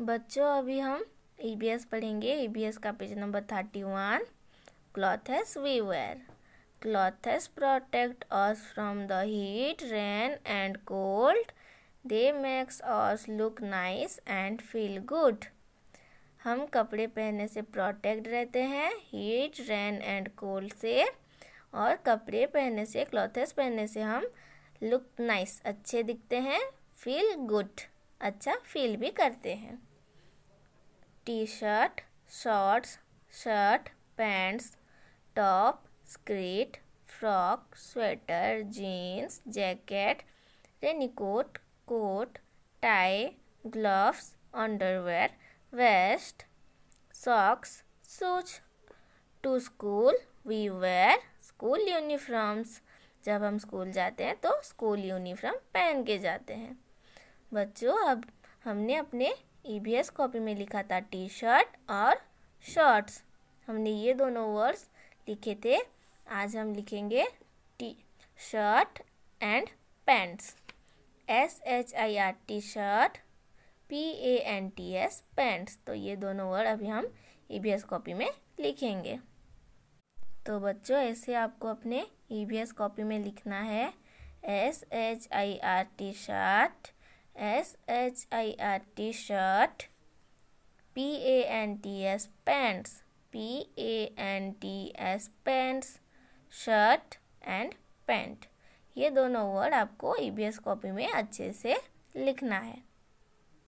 बच्चों अभी हम ईबीएस पढ़ेंगे। ईबीएस का page number 31। Clothes we wear. Clothes protect us from the heat, rain and cold. They makes us look nice and feel good. हम कपड़े पहनने से प्रोटेक्ट रहते हैं हीट, रेन एंड कोल्ड से, और कपड़े पहनने से, क्लॉथेस पहनने से हम लुक नाइस, अच्छे दिखते हैं, फील गुड, अच्छा फील भी करते हैं। T shirt, shorts, shirt, pants, top, skirt, frock, sweater, jeans, jacket, raincoat, coat, tie, gloves, underwear, vest, socks, shoes. To school we wear school uniforms. जब हम स्कूल जाते हैं तो स्कूल यूनिफॉर्म पहन के जाते हैं। बच्चों अब हमने अपने ईबीएस कॉपी में लिखा था टी शर्ट और शॉर्ट्स। हमने ये दोनों वर्ड्स लिखे थे। आज हम लिखेंगे T shirt and pants. SHIRT T shirt, PANTS pants. तो ये दोनों वर्ड अभी हम ईबीएस कॉपी में लिखेंगे। तो बच्चों ऐसे आपको अपने ईबीएस कॉपी में लिखना है SHIRT shirt, SHIRT shirt, PANTS pants, PANTS pants, shirt and pant. ये दोनों वर्ड आपको ईबीएस कॉपी में अच्छे से लिखना है।